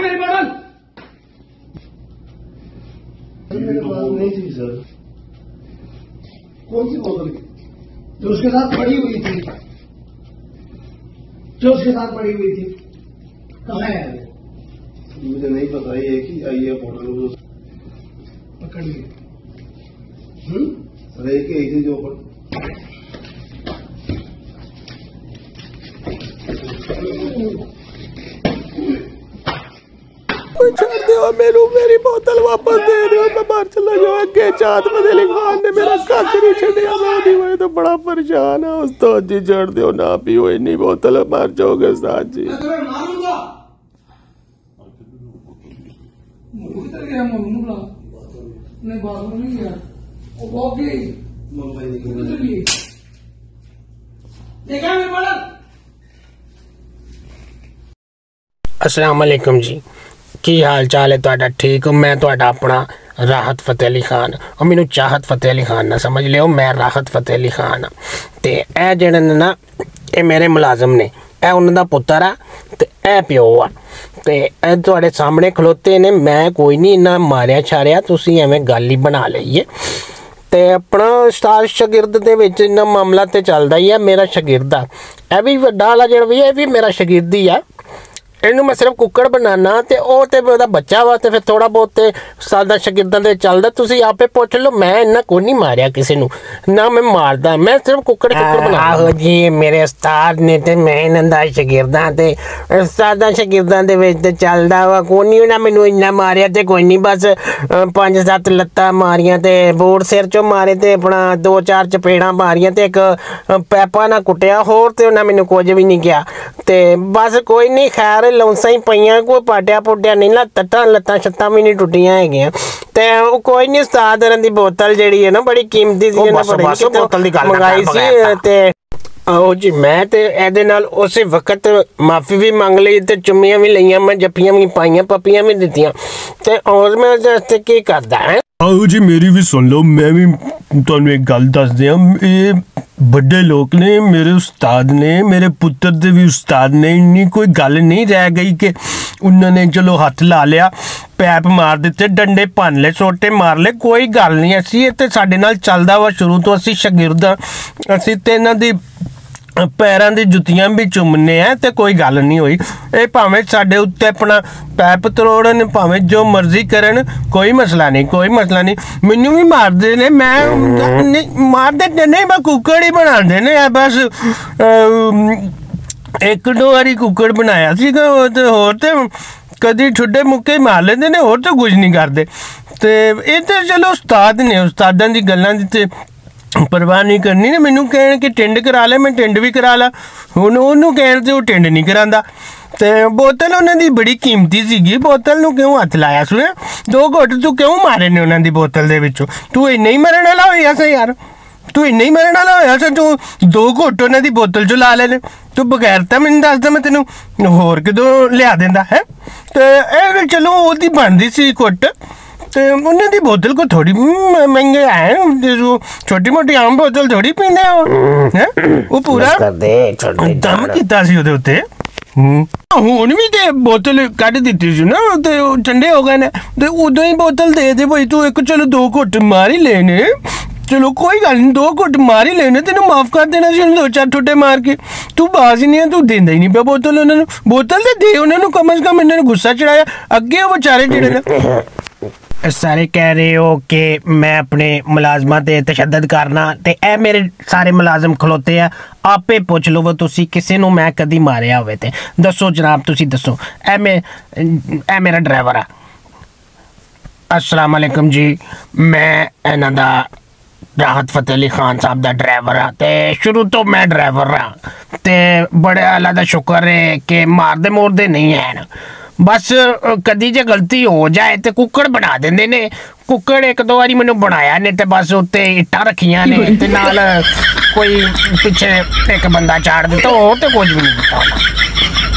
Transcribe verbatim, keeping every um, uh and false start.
मेरी बोतल? मेरे पास नहीं थी सर। कौन सी बोतल जो उसके साथ पड़ी हुई थी? जो उसके साथ पड़ी हुई थी कहाँ है? मुझे नहीं पता, ये एक ही आई है बोतल पकड़ ली। सर एक ही थी जो छोड़ दो मेरू, मेरी बोतल वापस दे दो, मैं बाहर चला जाऊँ। अगे चाँद फतेह अली खान ने मेरा कख नहीं छड़िया, मैं तो बड़ा परेशान है। उस्ताद जी छोड़ दो ना पियो इन्नी बोतल, मर जाओगे उस्ताद जी। अस्सलाम वालेकुम जी, की हाल चाल है तुहाडा? ठीक हो? मैं तुहाडा अपना राहत फतेह अली खान, और मैनू चाहत फतेह अली खान ना समझ लियो, मैं राहत फतेह अली खान। तो यह जेहड़े ने ना, ये मेरे मुलाजम ने, यह उन्हों का पुत्र आ ते यह प्यो आ। तो यह तुहाडे सामने खलोते ने, मैं कोई नहीं इन्ना मारिया छारिया, तुसीं एवें गल ही बना लईए। तो अपना उस्ताद शागिर्द दे विच इन्ना मामला तो चलदा ही है। मेरा शागिर्द आ, यह भी वड्डा वाला जेहड़ा भी, यह भी मेरा शागिर्द ही आ। इनू मैं सिर्फ कुकड़ बनाना तो वह तो वह बच्चा वा, तो फिर थोड़ा बहुत तो सादा शागिर्दां दे चलदा। तुसीं आपे पुछ लो, मैं इन्ना कोई नहीं मारिया किसी नू, ना मैं मारदा, मैं सिर्फ कुकड़ कुकड़ बना। आहो जी, मेरे उस्ताद ने ते मैं इन्हां दा शागिर्द हां, ते सादा शागिर्दां दे विच ते चलदा वा। कोई नहीं उन्हें मैनू इन्ना मारिया ते कोई नहीं, बस पंज सत्त लत्तां मारियां ते बूट सिर चों मारे ते अपना दो चार चपेड़ां मारियां ते एक पैपा ना कुटिया, होर ते उन्हें मैनू कुछ भी नहीं किया। ते बस कोई नहीं, खैर लौंसा ही पईयां, कोई पाटिया पुटिया नहीं, लत्तां लत्तां छत्तां भी नहीं टुटियां हैगियां। ते कोई नहीं, उस्ताद दी बोतल जिहड़ी है ना बड़ी कीमती सी, मंगाई सी। ते आओ जी, मैं ते एहदे नाल उस वक्त माफ़ी भी मंग ली ते चुम्मियां भी लईयां, मैं जप्पियां भी पाइयां, पप्पियां भी दित्तियां। ते और मैं इसते की करदा है? आओ जी, मेरी भी सुन लो, मैं भी तुहानू एक गल दस दियां। ये बड़े लोग ने, मेरे उस्ताद ने, मेरे पुत्र दे भी उस्ताद ने, इन्नी कोई गल नहीं रह गई कि उन्होंने चलो हथ ला लिया, पैप मार दिते, डंडे भन ले, सोटे मार ले, कोई गल नहीं ऐसी। ते साडे नाल चलदा वा शुरू तो, असीं शागिर्द हां, असीं ते इन्हां दी पैरां दी जुत्तियां भी चुमने हैं, तो कोई गल नहीं हुई। ये भावें साडे उत्ते अपना पैप तरोड़न, भावें जो मर्जी करन, कोई मसला नहीं, कोई मसला नहीं। मैनू भी मारदे ने, मैं मारदे नहीं, मैं कुकड़ ही बनांदे ने। बस एक दो बारी कुकड़ बनाया सीगा, होर ते कदी ठुड्डे मुक्के मार लेंदे ने, होर तो कुछ नहीं करदे। ते ये तो चलो उस्ताद ने, उस्तादां दी गल्लां दी ते परवाह नहीं करनी ने। मैनू कहण कि टिंड करा ले, मैं टिंड भी करा ला, हुण ओनू कहण ते ओह टिंड नहीं करांदा। ते बोतल उन्हां दी बड़ी कीमती सीगी, बोतल नू क्यों हथ लाया सुने? दो घुट तू क्यों मारे ने उन्हां दी बोतल दे विचों? तू इन्ना ही मरण वाला होया सा यार, तू इन्ना ही मरण वाला होया सा, तू दो घुट उन्हां दी बोतल चों ला लेने। तू बगैरता मैनू दसदा, मैं तैनू होर कितों लिया दिंदा है। ते एह चलो ओहदी बनदी सी घुट, तो उन्हें दी बोतल को थोड़ी महंगे आए, जो छोटी मोटी आम बोतल थोड़ी पींदे हैं, वो पूरा दम कीता सी उहदे उत्ते। हुण भी ते बोतल कढ दित्ती सी ना, ते ठंडे हो गए ने, ते उदों ही बोतल दे दे भाई, तू एक चलो दो घुट मार ही लेने, चलो कोई गल नहीं, दो घुट मार ही लेने, तेन माफ कर देना सी दो चार ठुड्डे मार के। तू बाज ही नहीं है, तू देंदा ही नहीं पिया बोतल उन्होंने, बोतल तो दे उन्होंने, कम अज कम इन्होंने गुस्सा चढ़ाया। अगे वो बेचारे जेड़े ने सारे कह रहे हो कि मैं अपने मुलाजमां ते तशद्दद करना, ते ए मेरे सारे मुलाजम खलोते हैं, आपे पुछ लो तुसी किसी नूं मैं कदी मारिया होवे ते दसो जनाब, तुसी दसो। ए मैं ए मेरा ड्राइवर आ। अस्सलाम वालेकुम जी, मैं इन्हां दा राहत फतेह अली खान साहब दा ड्राइवर आ, ते शुरू तो मैं ड्राइवर रहा, ते बड़े अल्लाह दा शुक्र है कि मारदे मोरदे नहीं है। बस कदी जे गलती हो जाए तो कुकड़ बना देंदे ने। कुकड़ एक दो बारी मैनू बनाया ने, ते बस उत्ते इट्टां रखियां ने, ते नाल कोई पिछे एक बंदा चाड़ दिता, हो तो कुछ भी नहीं दिता।